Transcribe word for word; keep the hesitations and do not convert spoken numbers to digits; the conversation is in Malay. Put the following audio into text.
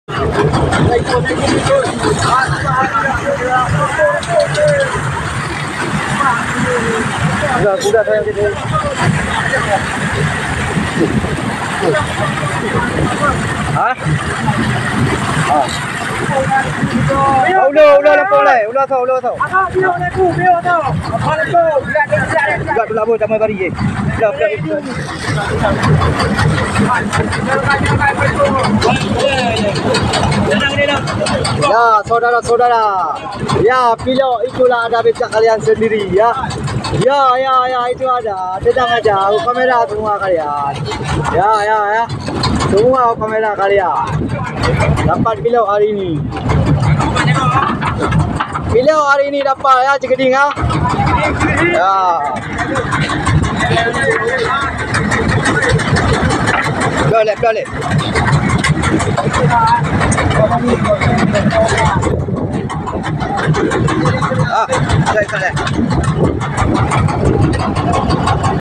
Sudah, sudah sayang sini. Hah? Ah. Udah, udah lampu lai, udah tahu, udah tahu. Agak dia nak tu, dia tahu. Apa tu? Dia dia dia. Sudah tu labo sama bari je. Sudah, sudah. Ya, saudara-saudara. Ya, pilok itulah ada becak kalian sendiri ya. Ya, ya, ya, itu ada. Sedang aja kamera semua kalian. Ya, ya, ya. Semua kamera kalian. Dapat pilok hari ini. Pilok hari ini dapat ya, Cikeding ya. Ya. Boleh, boleh. Ah, saya saya.